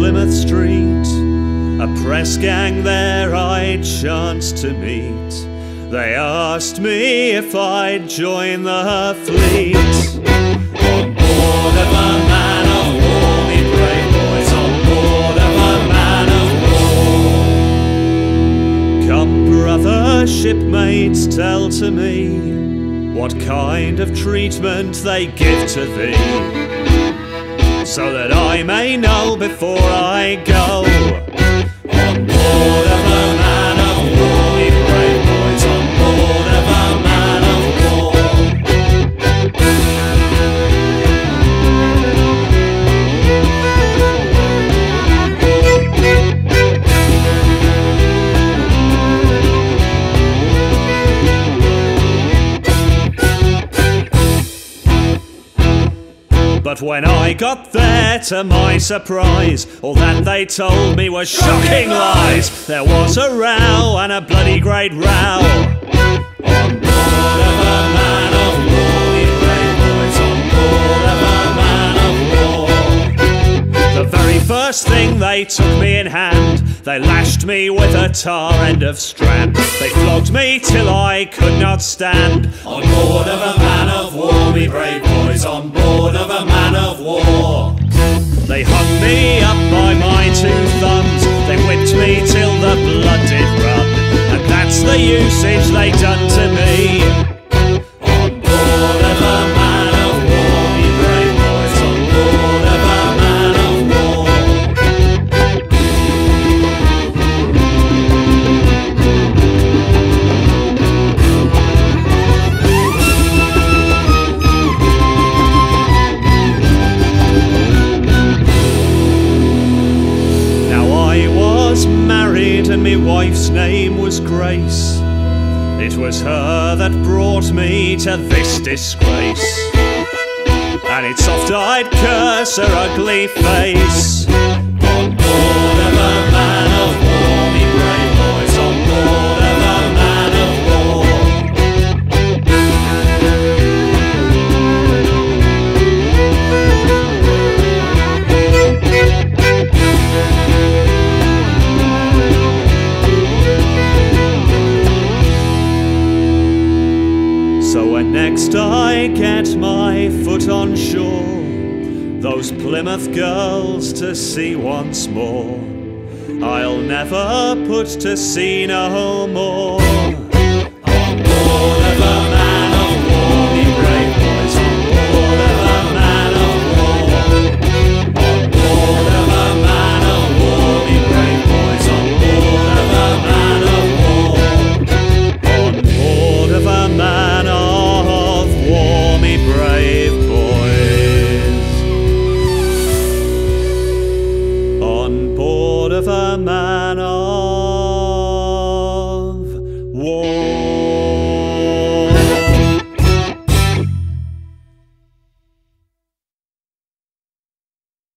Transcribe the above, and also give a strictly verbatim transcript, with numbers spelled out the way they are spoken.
Plymouth Street, a press gang there I chanced to meet. They asked me if I'd join the fleet. On board of a man of war, me brave boys, on board of a man of war. Come, brother shipmates, tell to me what kind of treatment they give to thee, so that I may know before I go. On board of a man of war, we brave boys, on board of a man of war. But when I got there, to my surprise, all that they told me was shocking lies. There was a row, and a bloody great row. On board of a man of war, we brave boys, on board of a man of war. The very first thing they took me in hand, they lashed me with a tar end of strand. They flogged me till I could not stand. On board of a man of war, we brave boys, on board of a man of war. They hung me up by my two thumbs, they whipped me till the blood did run, and that's the usage they done to me. On board of a man of war, we brave boys, on board of a man of war. Married, and my wife's name was Grace. It was her that brought me to this disgrace, and it's soft I'd curse her ugly face. On board of a man of war, me brave boys, on board of a man of war. So when next I get my foot on shore, those Plymouth girls to see once more, I'll never put to sea no more. On board of a man of war, me brave boys, on board of a man of war. On board of a man of war, me brave boys, on board of a man of war. On board of a man of war, me brave boys, on board of a man